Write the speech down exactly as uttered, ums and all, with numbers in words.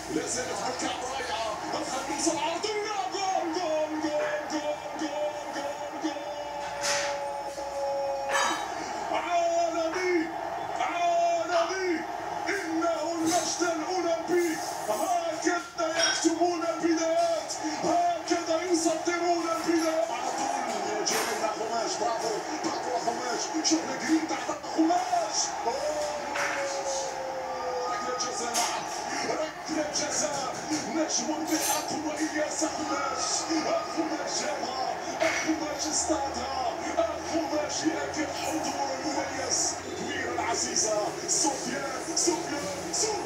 لا زالت بالكعب رايعه، الخميس العرضيه، جول جول جول جول جول جول جول عالمي عالمي، انه المجد الاولمبي. هكذا يكتبون البدايات، هكذا يسطرون البدايات. على طول جاي مع خماس، برافو برافو خماس، شغل جرين تحت خماس. ركله جزاء، ركله جزاء، نجم بالحق والياس خماس. خماس جابها، خماس اصطادها، خماس ياكل حضور المميز. الكبيره العزيزه سفيان سفيان سفيان